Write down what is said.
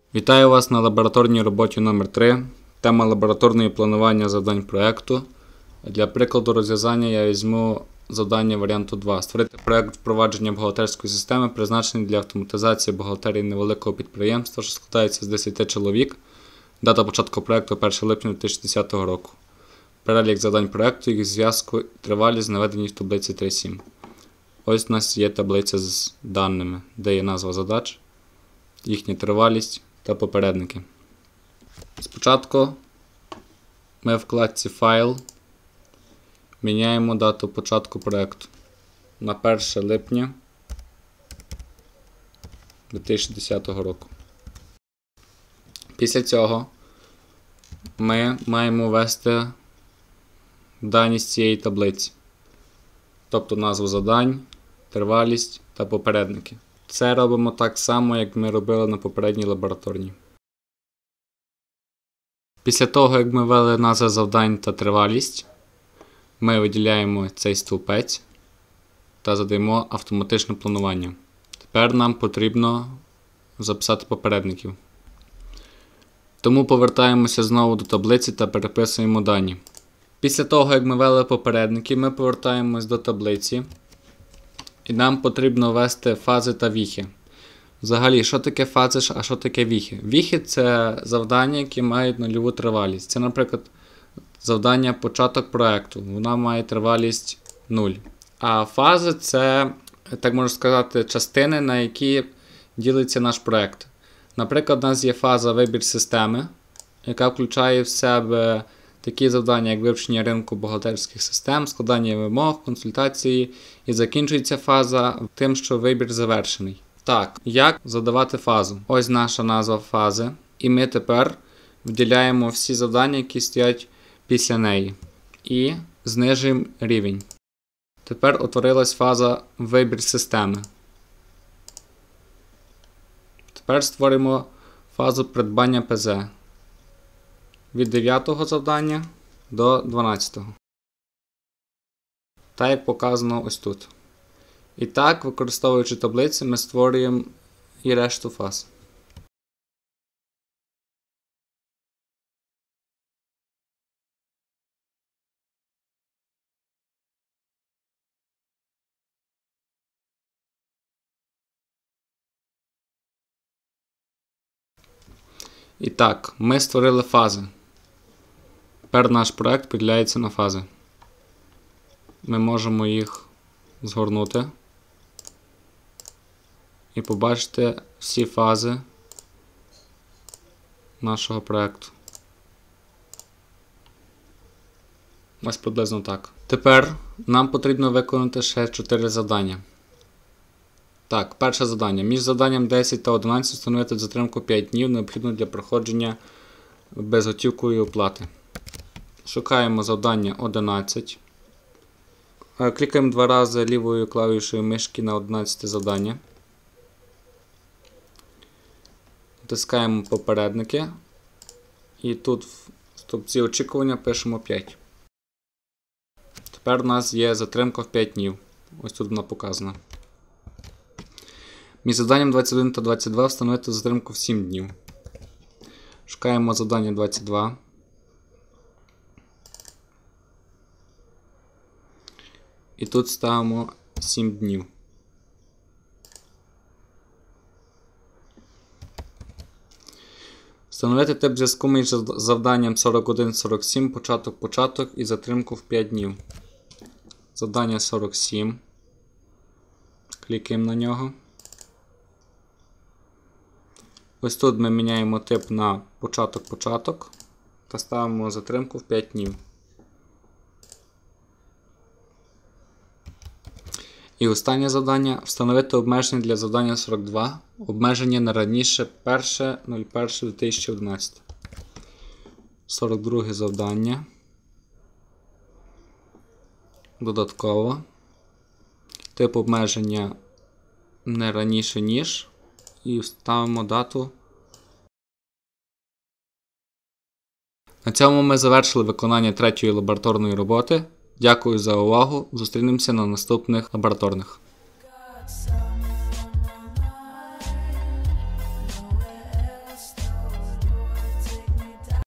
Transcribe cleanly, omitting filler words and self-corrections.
Вітаю вас на лабораторній роботі номер 3. Тема лабораторної планування завдань проєкту. Для прикладу розв'язання я візьму завдання варіанту 2. Створити проєкт впровадження бухгалтерської системи, призначений для автоматизації бухгалтерії невеликого підприємства, що складається з 10 чоловік. Дата початку проєкту 1 липня 2010 року. Перелік завдань проєкту, їх зв'язку і тривалість наведені в таблиці 3.7. Ось у нас є таблиця з даними, де є назва задач, їхня тривалість та попередники. Спочатку ми в вкладці «Файл» міняємо дату початку проєкту на 1 липня 2010 року. Після цього ми маємо ввести дані з цієї таблиці, тобто назву завдань, тривалість та попередники. Це робимо так само, як ми робили на попередній лабораторній. Після того, як ми ввели назви завдань та тривалість, ми виділяємо цей стовпець та задаємо автоматичне планування. Тепер нам потрібно записати попередників. Тому повертаємося знову до таблиці та переписуємо дані. Після того, як ми ввели попередники, ми повертаємось до таблиці. І нам потрібно ввести фази та віхи. Взагалі, що таке фази, а що таке віхи? Віхи – це завдання, які мають нульову тривалість. Це, наприклад, завдання початок проєкту. Вона має тривалість 0. А фази – це, так можна сказати, частини, на які ділиться наш проєкт. Наприклад, у нас є фаза вибір системи, яка включає в себе такі завдання, як вивчення ринку бухгалтерських систем, складання вимог, консультації, і закінчується фаза тим, що вибір завершений. Так, як задавати фазу? Ось наша назва фази. І ми тепер виділяємо всі завдання, які стоять після неї. І знижуємо рівень. Тепер утворилась фаза вибір системи. Тепер створимо фазу придбання ПЗ. Від 9-го завдання до 12-го. Так, як показано ось тут. І так, використовуючи таблиці, ми створюємо і решту фаз. І так, ми створили фази. Тепер наш проєкт поділяється на фази. Ми можемо їх згорнути і побачити всі фази нашого проєкту. Ось приблизно так. Тепер нам потрібно виконати ще 4 завдання. Так, перше завдання. Між завданням 10 та 11 встановити затримку 5 днів, необхідно для проходження безготівкової оплати. Шукаємо завдання 11. Клікаємо 2 рази лівою клавішою мишки на 11 завдання. Натискаємо попередники. І тут в стовпці очікування пишемо 5. Тепер у нас є затримка в 5 днів. Ось тут вона показана. Між завданням 21 та 22 встановити затримку в 7 днів. Шукаємо завдання 22. І тут ставимо 7 днів. Встановити тип зв'язку між завданням 41-47 початок і затримку в 5 днів. Завдання 47. Клікаємо на нього. Ось тут ми міняємо тип на початок та ставимо затримку в 5 днів. І останнє завдання – встановити обмеження для завдання 42, обмеження на раніше 1.01.2011. 42 завдання. Додатково. Тип обмеження не раніше ніж. І вставимо дату. На цьому ми завершили виконання 3-ї лабораторної роботи. Дякую за увагу. Зустрінемося на наступних лабораторних.